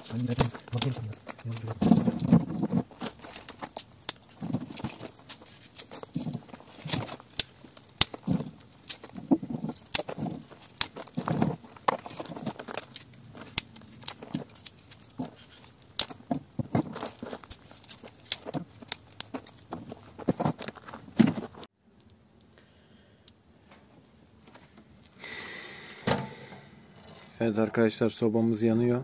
Ben giderken bakıyorum biraz. Evet arkadaşlar, sobamız yanıyor.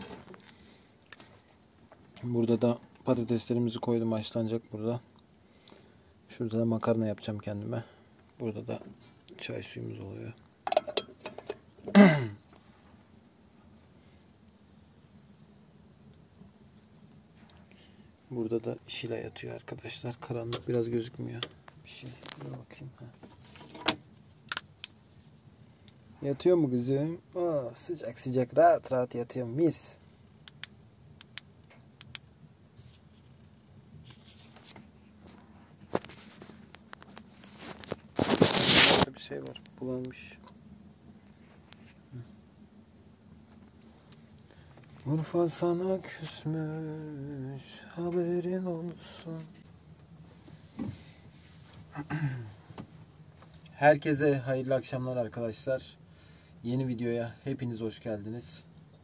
Burada da patateslerimizi koydum, haşlanacak burada. Şurada da makarna yapacağım kendime. Burada da çay suyumuz oluyor. Burada da Şila yatıyor arkadaşlar. Karanlık, biraz gözükmüyor. Bir şey. Dur bakayım. Yatıyor mu kızım? Oh, sıcak sıcak rahat rahat yatıyor. Mis. Bir şey var. Bulanmış. Urfa sana küsmüş, haberin olsun. Herkese hayırlı akşamlar arkadaşlar. Yeni videoya hepiniz hoş geldiniz.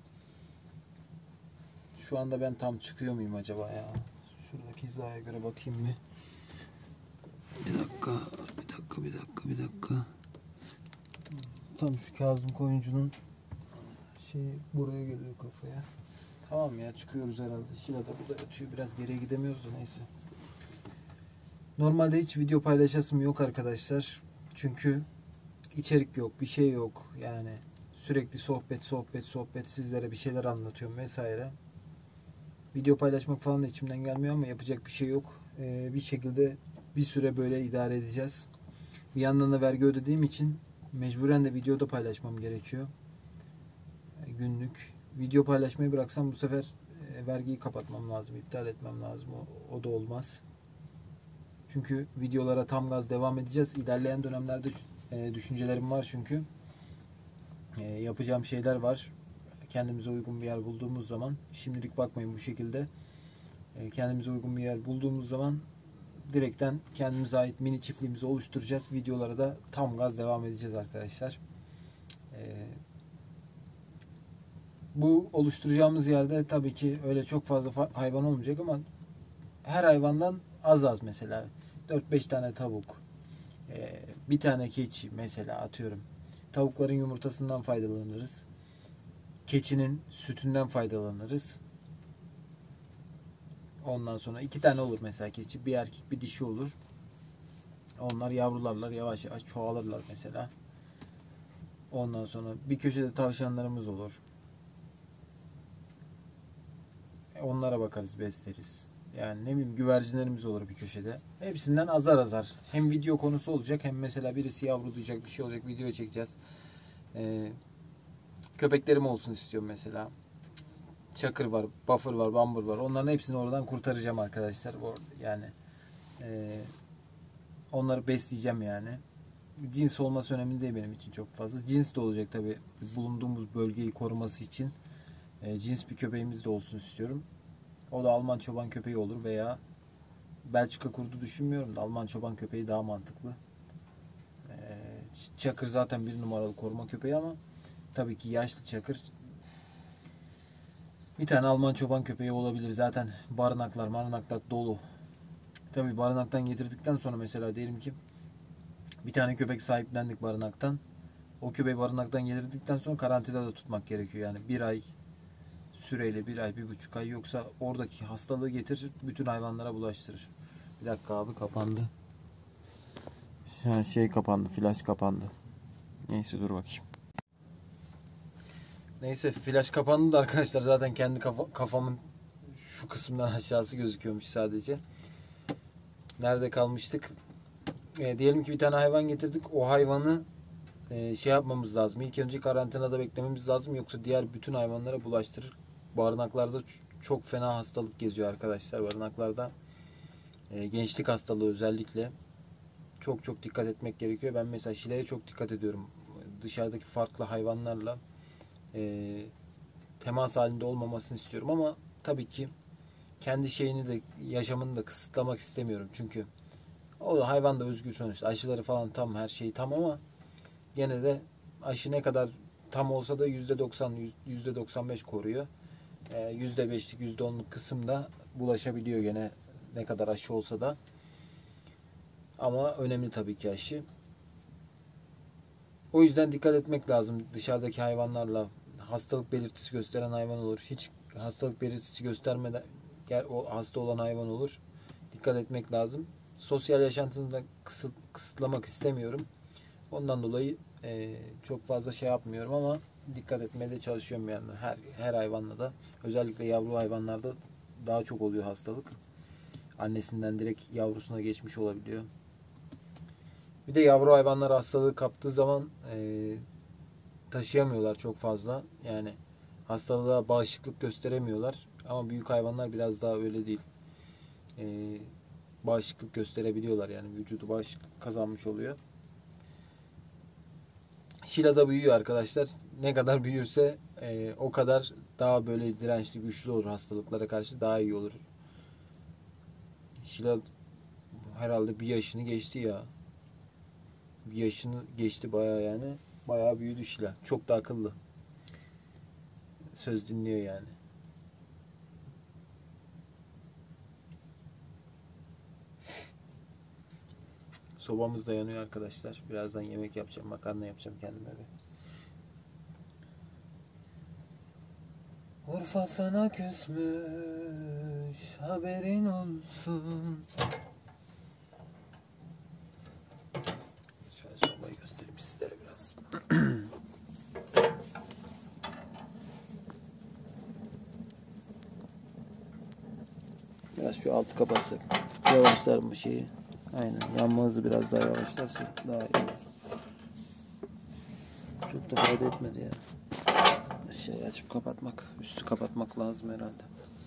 Şu anda ben tam çıkıyor muyum acaba ya? Şuradaki hizaya göre bakayım mı? Bir dakika. Tam şu Kazım Koyuncu'nun buraya geliyor kafaya. Tamam ya, çıkıyoruz herhalde. Şila da burada yatıyor. Biraz geriye gidemiyoruz da neyse. Normalde hiç video paylaşasım yok arkadaşlar. Çünkü içerik yok, bir şey yok. Yani sürekli sohbet sizlere bir şeyler anlatıyorum vesaire. Video paylaşmak falan da içimden gelmiyor ama yapacak bir şey yok. Bir şekilde bir süre böyle idare edeceğiz. Bir yandan da vergi ödediğim için mecburen de videoda paylaşmam gerekiyor. Günlük. Video paylaşmayı bıraksam bu sefer vergiyi kapatmam lazım, iptal etmem lazım. O da olmaz. Çünkü videolara tam gaz devam edeceğiz. İlerleyen dönemlerde düşüncelerim var çünkü. Yapacağım şeyler var. Kendimize uygun bir yer bulduğumuz zaman, şimdilik bakmayın bu şekilde. Kendimize uygun bir yer bulduğumuz zaman direkten kendimize ait mini çiftliğimizi oluşturacağız. Videolara da tam gaz devam edeceğiz arkadaşlar. Bu oluşturacağımız yerde tabii ki öyle çok fazla hayvan olmayacak ama her hayvandan az mesela 4-5 tane tavuk, bir tane keçi mesela, atıyorum. Tavukların yumurtasından faydalanırız. Keçinin sütünden faydalanırız. Ondan sonra 2 tane olur mesela keçi. Bir erkek bir dişi olur. Onlar yavrularlar, yavaş yavaş çoğalırlar mesela. Ondan sonra bir köşede tavşanlarımız olur. Onlara bakarız, besleriz. Yani ne bileyim, güvercinlerimiz olur bir köşede. Hepsinden azar azar. Hem video konusu olacak, hem mesela birisi yavrulayacak, bir şey olacak, video çekeceğiz. Köpeklerim olsun istiyorum mesela. Çakır var, buffer var, bambur var. Onların hepsini oradan kurtaracağım arkadaşlar. Yani onları besleyeceğim yani. Cins olması önemli değil benim için çok fazla. Cins de olacak tabii. Bulunduğumuz bölgeyi koruması için cins bir köpeğimiz de olsun istiyorum. O da Alman çoban köpeği olur veya Belçika kurdu düşünmüyorum da Alman çoban köpeği daha mantıklı. Çakır zaten 1 numaralı koruma köpeği ama tabii ki yaşlı Çakır. Bir tane Alman çoban köpeği olabilir. Zaten barınaklar dolu. Tabii barınaktan getirdikten sonra mesela diyelim ki bir tane köpek sahiplendik barınaktan. O köpeği barınaktan getirdikten sonra karantinada tutmak gerekiyor. Yani 1 ay süreyle, 1 ay, 1,5 ay, yoksa oradaki hastalığı getirir, bütün hayvanlara bulaştırır. Bir dakika abi, kapandı. Kapandı, flash kapandı. Neyse, dur bakayım. Neyse, flash kapandı da arkadaşlar, zaten kendi kafamın şu kısımdan aşağısı gözüküyormuş sadece. Nerede kalmıştık? Diyelim ki bir tane hayvan getirdik. O hayvanı yapmamız lazım. İlk önce karantinada beklememiz lazım. Yoksa diğer bütün hayvanlara bulaştırır. Barınaklarda çok fena hastalık geziyor arkadaşlar. Barınaklarda gençlik hastalığı özellikle çok dikkat etmek gerekiyor. Ben mesela Şile'ye çok dikkat ediyorum. Dışarıdaki farklı hayvanlarla temas halinde olmamasını istiyorum ama tabii ki kendi şeyini de, yaşamını da kısıtlamak istemiyorum. Çünkü o da, hayvan da özgür sonuçta. Aşıları falan tam, her şeyi tam ama gene de aşı ne kadar tam olsa da %90, %95 koruyor. %5'lik, %10'luk kısımda bulaşabiliyor gene, ne kadar aşı olsa da. Ama önemli tabii ki aşı. O yüzden dikkat etmek lazım dışarıdaki hayvanlarla. Hastalık belirtisi gösteren hayvan olur. Hiç hastalık belirtisi göstermeden o hasta olan hayvan olur. Dikkat etmek lazım. Sosyal yaşantını da kısıtlamak istemiyorum. Ondan dolayı çok fazla şey yapmıyorum ama dikkat etmeye de çalışıyorum yani. Her hayvanla da, özellikle yavru hayvanlarda daha çok oluyor hastalık. Annesinden direkt yavrusuna geçmiş olabiliyor. Bir de yavru hayvanlar hastalığı kaptığı zaman taşıyamıyorlar çok fazla. Yani hastalığa bağışıklık gösteremiyorlar. Ama büyük hayvanlar biraz daha öyle değil. Bağışıklık gösterebiliyorlar, yani vücudu bağışıklık kazanmış oluyor. Şila da büyüyor arkadaşlar. Ne kadar büyürse o kadar daha böyle dirençli, güçlü olur, hastalıklara karşı daha iyi olur. Şila herhalde 1 yaşını geçti ya. 1 yaşını geçti bayağı yani. Bayağı büyüdü Şila. Çok da akıllı. Söz dinliyor yani. Sobamız da yanıyor arkadaşlar. Birazdan yemek yapacağım. Makarna yapacağım kendime bir. Urfa sana küsmüş, haberin olsun. Şöyle sobayı göstereyim sizlere biraz. Biraz şu altı kapatsak yavaşlar mı şeyi? Aynen, yanma hızı biraz daha yavaşlarsa daha iyi olur. Çok da fayda etmedi ya. Şey açıp kapatmak, üstü kapatmak lazım herhalde.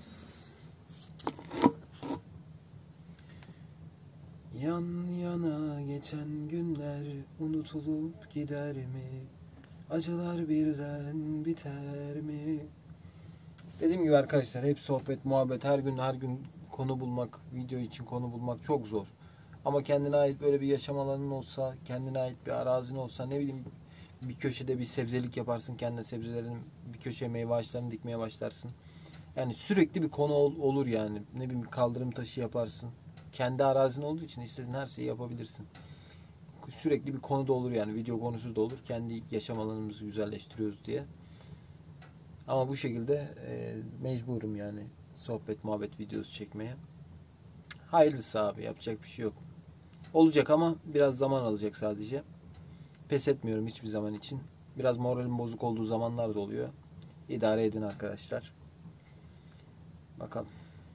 Yan yana geçen günler unutulup gider mi? Acılar birden biter mi? Dediğim gibi arkadaşlar, hep sohbet, muhabbet, her gün konu bulmak, video için konu bulmak çok zor. Ama kendine ait böyle bir yaşam alanın olsa, kendine ait bir arazin olsa, ne bileyim, bir köşede bir sebzelik yaparsın, kendi sebzelerin bir köşeye meyve ağaçlarını dikmeye başlarsın. Yani sürekli bir konu olur yani. Ne bileyim, bir kaldırım taşı yaparsın. Kendi arazin olduğu için istediğin her şeyi yapabilirsin. Sürekli bir konu da olur yani. Video konusu da olur. Kendi yaşam alanımızı güzelleştiriyoruz diye. Ama bu şekilde mecburum yani sohbet, muhabbet videosu çekmeye. Hayırlısı abi, yapacak bir şey yok. Olacak ama biraz zaman alacak sadece. Pes etmiyorum hiçbir zaman için. Biraz moralim bozuk olduğu zamanlar da oluyor. İdare edin arkadaşlar. Bakalım.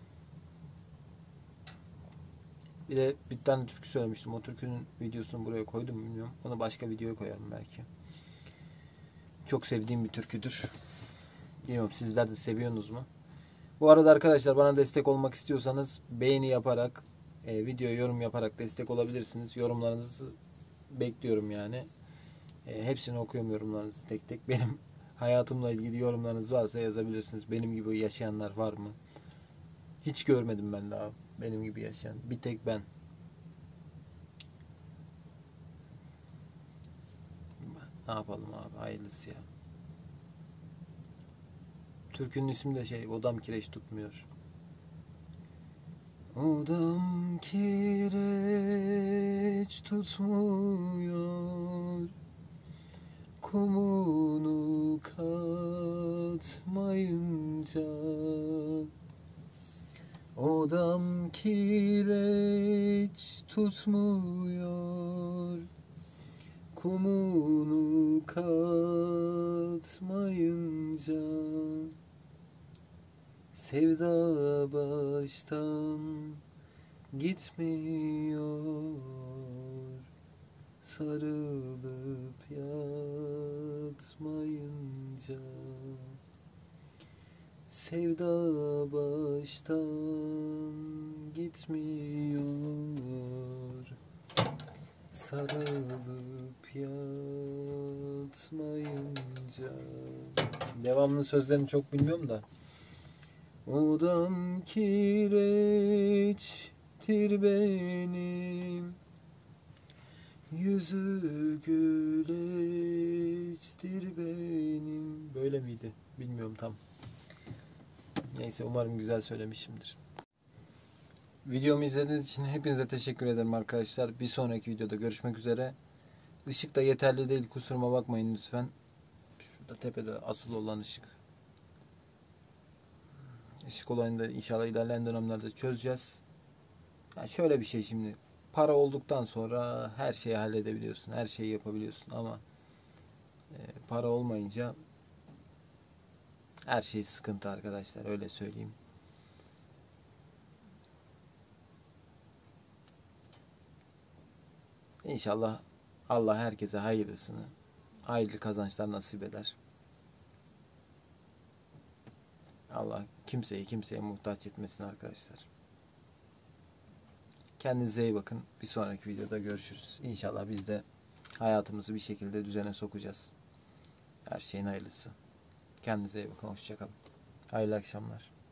Bir de bir tane türkü söylemiştim. O türkünün videosunu buraya koydum mu bilmiyorum. Onu başka videoya koyarım belki. Çok sevdiğim bir türküdür. Bilmiyorum, sizler de seviyorsunuz mu? Bu arada arkadaşlar, bana destek olmak istiyorsanız beğeni yaparak, videoya yorum yaparak destek olabilirsiniz. Yorumlarınızı bekliyorum yani. Hepsini okuyorum, yorumlarınızı tek tek. Benim hayatımla ilgili yorumlarınız varsa yazabilirsiniz. Benim gibi yaşayanlar var mı? Hiç görmedim ben daha benim gibi yaşayan. Bir tek ben. Ne yapalım abi, hayırlısı ya. Türkünün ismi de Odam kireç tutmuyor. Odam kireç tutmuyor, kumunu katmayınca. Odam kireç tutmuyor, kumunu katmayınca. Sevda baştan gitmiyor, sarılıp yatmayınca. Sevda baştan gitmiyor, sarılıp yatmayınca. Devamlı sözlerini çok bilmiyorum da. Odam kireçtir benim, yüzü güleçtir benim. Böyle miydi? Bilmiyorum tam. Neyse, umarım güzel söylemişimdir. Videomu izlediğiniz için hepinize teşekkür ederim arkadaşlar. Bir sonraki videoda görüşmek üzere. Işık da yeterli değil, kusuruma bakmayın lütfen. Şurada tepede asıl olan ışık. Işık olayını da inşallah ilerleyen dönemlerde çözeceğiz. Yani şöyle bir şey şimdi. Para olduktan sonra her şeyi halledebiliyorsun. Her şeyi yapabiliyorsun ama para olmayınca her şey sıkıntı arkadaşlar. Öyle söyleyeyim. İnşallah Allah herkese hayırlısını, hayırlı kazançlar nasip eder. Allah kimseyi kimseye muhtaç etmesin arkadaşlar. Kendinize iyi bakın. Bir sonraki videoda görüşürüz. İnşallah biz de hayatımızı bir şekilde düzene sokacağız. Her şeyin hayırlısı. Kendinize iyi bakın. Hoşça kalın. Hayırlı akşamlar.